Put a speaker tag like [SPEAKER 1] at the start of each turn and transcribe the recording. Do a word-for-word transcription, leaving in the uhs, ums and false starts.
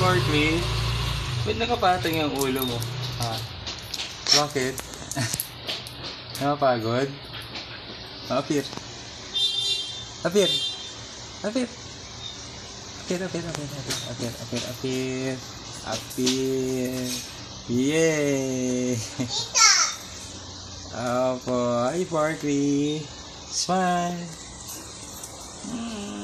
[SPEAKER 1] Sparkly. Ba't nakapatong yung ulo mo? Ha? Bakit? Nakapagod? Apir. Apir. Apir. Apir, apir, apir, apir, apir, apir, apir. Apir. Yay! Opo. Hi, Sparkly. Smile. Mm.